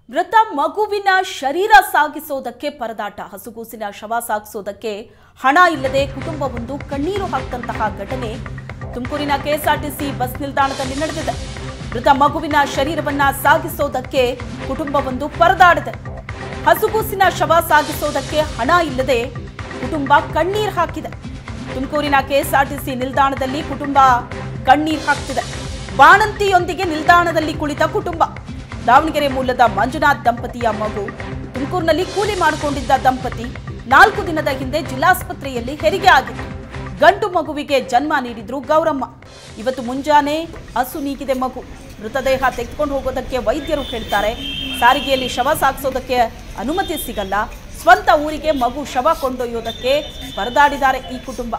ಮೃತ ಮಗುವಿನ ಶರೀರ ಸಾಗಿಸೋದಕ್ಕೆ ಪರದಾಟ. ಹಸುಗೂಸಿನ ಶವ ಸಾಗಿಸೋದಕ್ಕೆ ಹಣ ಇಲ್ಲದೆ ಕುಟುಂಬವೊಂದು ಕಣ್ಣೀರು ಹಾಕ್ತಂತಹ ಘಟನೆ ತುಮಕೂರಿನ ಕೆಎಸ್ಆರ್ಟಿಸಿ ಬಸ್ ನಿಲ್ದಾಣದಲ್ಲಿ ನಡೆದಿದೆ. ಮೃತ ಮಗುವಿನ ಶರೀರವನ್ನ ಸಾಗಿಸೋದಕ್ಕೆ ಕುಟುಂಬವೊಂದು ಪರದಾಡಿದೆ. ಹಸುಗೂಸಿನ ಶವ ಸಾಗಿಸೋದಕ್ಕೆ ಹಣ ಇಲ್ಲದೆ ಕುಟುಂಬ ಕಣ್ಣೀರು ಹಾಕಿದೆ. ತುಮಕೂರಿನ ಕೆಎಸ್ಆರ್ಟಿಸಿ ನಿಲ್ದಾಣದಲ್ಲಿ ಕುಟುಂಬ ಕಣ್ಣೀರು ಹಾಕ್ತಿದೆ. ಬಾಣಂತಿಯೊಂದಿಗೆ ನಿಲ್ದಾಣದಲ್ಲಿ ಕುಳಿತ ಕುಟುಂಬ. ದಾವಣಗೆರೆ ಮೂಲದ ಮಂಜುನಾಥ್ ದಂಪತಿಯ ಮಗು. ತುಮಕೂರಿನಲ್ಲಿ ಕೂಲಿ ಮಾಡಿಕೊಂಡಿದ್ದ ದಂಪತಿ 4 ದಿನದ ಹಿಂದೆ ಜಿಲ್ಲಾಸ್ಪತ್ರೆಯಲ್ಲಿ ಹೆರಿಗೆ ಆಗಿತ್ತು. ಗಂಡು ಮಗುವಿಗೆ ಜನ್ಮ ನೀಡಿದ್ರು ಗೌರಮ್ಮ. ಇವತ್ತು ಮುಂಜಾನೆ ಹಸು ನೀಗಿದೆ ಮಗು. ಮೃತದೇಹ ತೆಗೆದುಕೊಂಡು ಹೋಗೋದಕ್ಕೆ ವೈದ್ಯರು ಹೇಳ್ತಾರೆ. ಸಾರಿಗೆಯಲ್ಲಿ ಶವ ಸಾಗಿಸೋದಕ್ಕೆ ಅನುಮತಿ ಸಿಗಲ್ಲ. ಸ್ವಂತ ಊರಿಗೆ ಮಗು ಶವ ಕೊಂಡೊಯ್ಯೋದಕ್ಕೆ ಪರದಾಡಿದ್ದಾರೆ ಈ ಕುಟುಂಬ.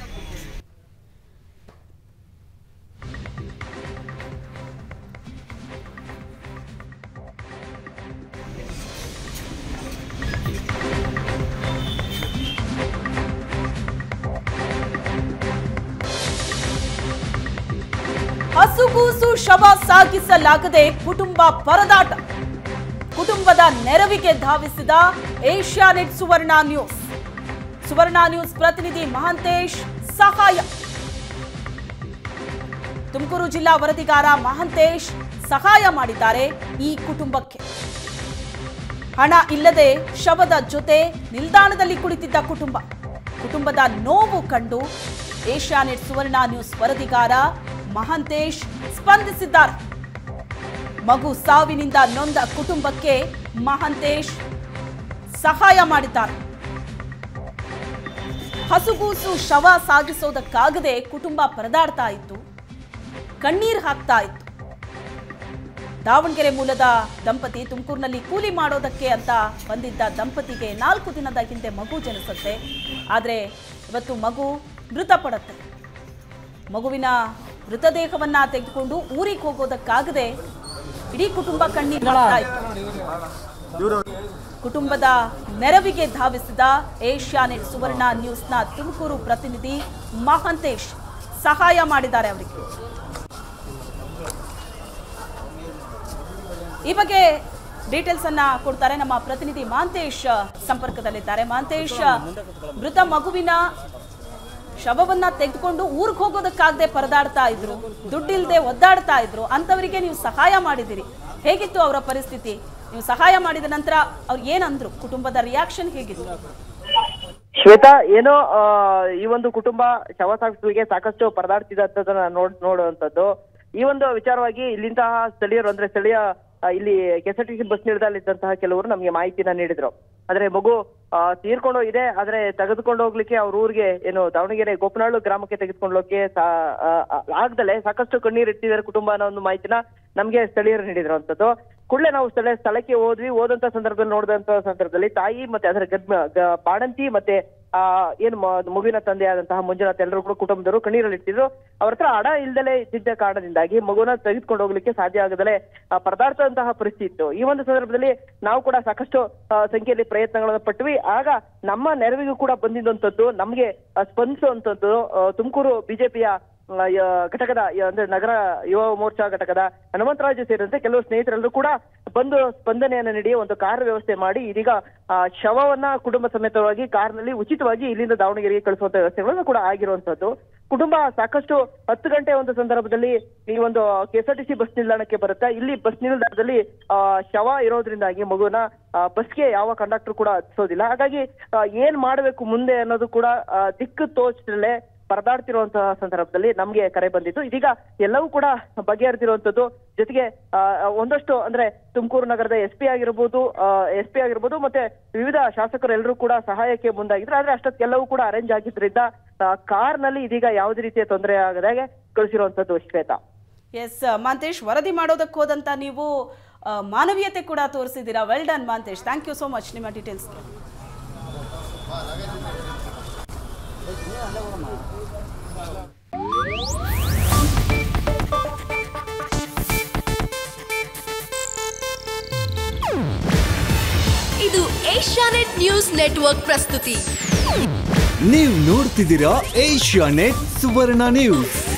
ಹಸುಗೂಸು ಶವ ಸಾಗಿಸಲಾಗದೆ ಕುಟುಂಬ ಪರದಾಟ. ಕುಟುಂಬದ ನೆರವಿಗೆ ಧಾವಿಸಿದ ಏಷ್ಯಾನೆಟ್ ಸುವರ್ಣ ನ್ಯೂಸ್. ಸುವರ್ಣ ನ್ಯೂಸ್ ಪ್ರತಿನಿಧಿ ಮಹಾಂತೇಶ್ ಸಹಾಯ. ತುಮಕೂರು ಜಿಲ್ಲಾ ವರದಿಗಾರ ಮಹಾಂತೇಶ್ ಸಹಾಯ ಮಾಡಿದ್ದಾರೆ ಈ ಕುಟುಂಬಕ್ಕೆ. ಹಣ ಇಲ್ಲದೆ ಶವದ ಜೊತೆ ನಿಲ್ದಾಣದಲ್ಲಿ ಕುಳಿತಿದ್ದ ಕುಟುಂಬ. ಕುಟುಂಬದ ನೋವು ಕಂಡು ಏಷ್ಯಾನೆಟ್ ಸುವರ್ಣ ನ್ಯೂಸ್ ವರದಿಗಾರ ಮಹಾಂತೇಶ್ ಸ್ಪಂದಿಸಿದ್ದಾರೆ. ಮಗು ಸಾವಿನಿಂದ ನೊಂದ ಕುಟುಂಬಕ್ಕೆ ಮಹಾಂತೇಶ್ ಸಹಾಯ ಮಾಡಿದ್ದಾರೆ. ಹಸುಗೂಸು ಶವ ಸಾಗಿಸೋದಕ್ಕಾಗದೆ ಕುಟುಂಬ ಪರದಾಡ್ತಾ ಇತ್ತು, ಕಣ್ಣೀರು ಹಾಕ್ತಾ ಇತ್ತು. ದಾವಣಗೆರೆ ಮೂಲದ ದಂಪತಿ ತುಮಕೂರಿನಲ್ಲಿ ಕೂಲಿ ಮಾಡೋದಕ್ಕೆ ಅಂತ ಬಂದಿದ್ದ ದಂಪತಿಗೆ 4 ದಿನದ ಹಿಂದೆ ಮಗು ಜನಿಸುತ್ತೆ. ಆದರೆ ಇವತ್ತು ಮಗು ಮೃತಪಡುತ್ತೆ. ಮಗುವಿನ ಮೃತದೇಹವನ್ನ ತೆಗೆದುಕೊಂಡು ಊರಿಗೆ ಹೋಗೋದಕ್ಕಾಗದೆ ಇಡೀ ಕುಟುಂಬ ಕಣ್ಣೀರು ಹಾಕ್ತಾ ಇತ್ತು. ಕುಟುಂಬದ ನೆರವಿಗೆ ಧಾವಿಸಿದ ಏಷ್ಯಾನೆಟ್ ಸುವರ್ಣ ನ್ಯೂಸ್ನ ತುಮಕೂರು ಪ್ರತಿನಿಧಿ ಮಹಾಂತೇಶ್ ಸಹಾಯ ಮಾಡಿದ್ದಾರೆ ಅವರಿಗೆ. ಈ ಬಗ್ಗೆ ಡೀಟೇಲ್ಸ್ ಅನ್ನ ಕೊಡ್ತಾರೆ ನಮ್ಮ ಪ್ರತಿನಿಧಿ ಮಹಾಂತೇಶ್ ಸಂಪರ್ಕದಲ್ಲಿದ್ದಾರೆ. ಮಹಾಂತೇಶ್, ಮೃತ ಮಗುವಿನ ಶವವನ್ನ ತೆಗೆದುಕೊಂಡು ಊರಿಗೆ ಹೋಗೋದಕ್ಕಾಗದೆ ಪರದಾಡ್ತಾ ಇದ್ರು, ದುಡ್ಡಿಲ್ದೆ ಒದ್ದಾಡ್ತಾ ಇದ್ರು. ಅಂತವರಿಗೆ ನೀವು ಸಹಾಯ ಮಾಡಿದಿರಿ. ಹೇಗಿತ್ತು ಅವರ ಪರಿಸ್ಥಿತಿ? ನೀವು ಸಹಾಯ ಮಾಡಿದ ನಂತರ ಅವ್ರು ಏನಂದ್ರು? ಕುಟುಂಬದ ರಿಯಾಕ್ಷನ್ ಹೇಗಿತ್ತು? ಶ್ವೇತಾ, ಏನೋ ಈ ಒಂದು ಕುಟುಂಬ ಶವ ಸಾಗಿಸಲಿಕ್ಕೆ ಸಾಕಷ್ಟು ಪರದಾಡ್ತಿದ್ದದನ್ನ ನೋಡುವಂತದ್ದು. ಈ ಒಂದು ವಿಚಾರವಾಗಿ ಇಲ್ಲಿಂತಹ ಸ್ಥಳೀಯರು, ಅಂದ್ರೆ ಸ್ಥಳೀಯ ಇಲ್ಲಿ ಕೆಎಸ್ಆರ್ಟಿಸಿ ಬಸ್ ನಿಲ್ದಾಣದಲ್ಲಿದ್ದಂತಹ ಕೆಲವರು ನಮಗೆ ಮಾಹಿತಿನ ನೀಡಿದ್ರು. ಆದ್ರೆ ಮಗು ತೀರ್ಕೊಂಡು ಇದೆ, ಆದ್ರೆ ತೆಗೆದುಕೊಂಡು ಹೋಗ್ಲಿಕ್ಕೆ ಅವ್ರ ಊರಿಗೆ ಏನು ದಾವಣಗೆರೆ ಗೋಪನಾಳು ಗ್ರಾಮಕ್ಕೆ ತೆಗೆದುಕೊಂಡು ಹೋಗಕ್ಕೆ ಆಗ್ದಲೆ ಸಾಕಷ್ಟು ಕಣ್ಣೀರು ಇಟ್ಟಿದ್ದಾರೆ ಕುಟುಂಬ ಅನ್ನೋ ಒಂದು ಮಾಹಿತಿನ ನಮ್ಗೆ ಸ್ಥಳೀಯರು ನೀಡಿದ್ರು ಅಂತದ್ದು. ಕೂಡಲೇ ನಾವು ಸ್ಥಳಕ್ಕೆ ಹೋದಂತ ಸಂದರ್ಭದಲ್ಲಿ ನೋಡಿದಂತ ಸಂದರ್ಭದಲ್ಲಿ ತಾಯಿ ಮತ್ತೆ ಅದರ ಬಾಣಂತಿ ಮತ್ತೆ ಏನು ಮಗುವಿನ ತಂದೆಯಾದಂತಹ ಮಂಜುನಾಥ್ ಎಲ್ಲರೂ ಕೂಡ ಕುಟುಂಬದವರು ಕಣ್ಣೀರಲ್ಲಿ ಇಟ್ಟಿದ್ರು. ಅವ್ರ ಹತ್ರ ಹಣ ಇಲ್ದಲೆ ಇದ್ದಿದ್ದ ಕಾರಣದಿಂದಾಗಿ ಮಗುವನ್ನ ತೆಗೆದುಕೊಂಡು ಹೋಗ್ಲಿಕ್ಕೆ ಸಾಧ್ಯ ಆಗದಲೆ ಪರದಾಡ್ತಂತಹ ಪರಿಸ್ಥಿತಿ ಇತ್ತು. ಈ ಒಂದು ಸಂದರ್ಭದಲ್ಲಿ ನಾವು ಕೂಡ ಸಾಕಷ್ಟು ಸಂಖ್ಯೆಯಲ್ಲಿ ಪ್ರಯತ್ನಗಳನ್ನು ಪಟ್ವಿ. ಆಗ ನಮ್ಮ ನೆರವಿಗೂ ಕೂಡ ಬಂದಿದ್ದಂಥದ್ದು, ನಮ್ಗೆ ಸ್ಪಂದಿಸುವಂತದ್ದು ತುಮಕೂರು ಬಿಜೆಪಿಯ ಘಟಕದ ಅಂದ್ರೆ ನಗರ ಯುವ ಮೋರ್ಚಾ ಘಟಕದ ಹನುಮಂತರಾಜು ಸೇರಿದಂತೆ ಕೆಲವು ಸ್ನೇಹಿತರೆಲ್ಲರೂ ಕೂಡ ಬಂದು ಸ್ಪಂದನೆಯನ್ನು ನೀಡಿ ಒಂದು ಕಾರ್ ವ್ಯವಸ್ಥೆ ಮಾಡಿ ಇದೀಗ ಶವವನ್ನ ಕುಟುಂಬ ಸಮೇತವಾಗಿ ಕಾರ್ನಲ್ಲಿ ಉಚಿತವಾಗಿ ಇಲ್ಲಿಂದ ದಾವಣಗೆರೆಗೆ ಕಳಿಸುವಂತ ವ್ಯವಸ್ಥೆಗಳನ್ನು ಕೂಡ ಆಗಿರುವಂತದ್ದು. ಕುಟುಂಬ ಸಾಕಷ್ಟು 10 ಗಂಟೆ ಒಂದು ಸಂದರ್ಭದಲ್ಲಿ ಈ ಒಂದು ಕೆಎಸ್ಆರ್ಟಿಸಿ ಬಸ್ ನಿಲ್ದಾಣಕ್ಕೆ ಬರುತ್ತೆ. ಇಲ್ಲಿ ಬಸ್ ನಿಲ್ದಾಣದಲ್ಲಿ ಶವ ಇರೋದ್ರಿಂದಾಗಿ ಮಗುವನ್ನ ಬಸ್ಗೆ ಯಾವ ಕಂಡಕ್ಟರ್ ಕೂಡ ಹತ್ತಿಸೋದಿಲ್ಲ. ಹಾಗಾಗಿ ಏನ್ ಮಾಡ್ಬೇಕು ಮುಂದೆ ಅನ್ನೋದು ಕೂಡ ದಿಕ್ಕು ತೋಚದಲ್ಲೇ ಪರದಾಡ್ತಿರುವಂತಹ ಸಂದರ್ಭದಲ್ಲಿ ನಮ್ಗೆ ಕರೆ ಬಂದಿತ್ತು. ಇದೀಗ ಎಲ್ಲವೂ ಕೂಡ ಬಗೆಹರಿದಿರುವಂತದ್ದು. ಜೊತೆಗೆ ಒಂದಷ್ಟು ಅಂದ್ರೆ ತುಮಕೂರು ನಗರದ ಎಸ್ ಪಿ ಆಗಿರ್ಬೋದು ಮತ್ತೆ ವಿವಿಧ ಶಾಸಕರು ಎಲ್ಲರೂ ಕೂಡ ಸಹಾಯಕ್ಕೆ ಮುಂದಾಗಿದ್ರು. ಆದ್ರೆ ಅಷ್ಟೊತ್ತೆಲ್ಲವೂ ಕೂಡ ಅರೇಂಜ್ ಆಗಿದ್ರಿಂದ ಕಾರ್ನಲ್ಲಿ ಇದೀಗ ಯಾವುದೇ ರೀತಿಯ ತೊಂದರೆ ಆಗದಾಗೆ ಕಳಿಸಿರುವಂತದ್ದು. ಶ್ವೇತಾ, ಎಸ್ ಮಹಾಂತೇಶ್, ವರದಿ ಮಾಡೋದಕ್ಕೆ ಹೋದಂತ ನೀವು ಮಾನವೀಯತೆ ಕೂಡ ತೋರಿಸಿದ್ದೀರಾ. Well done Mahantesh, thank you so much ನಿಮ್ಮ ಡೀಟೇಲ್ಸ್. ಇದು ಏಷ್ಯಾನೆಟ್ ನ್ಯೂಸ್ ನೆಟ್ವರ್ಕ್ ಪ್ರಸ್ತುತಿ. ನೀವು ನೋಡ್ತಿದ್ದೀರಾ ಏಷ್ಯಾನೆಟ್ ಸುವರ್ಣ ನ್ಯೂಸ್.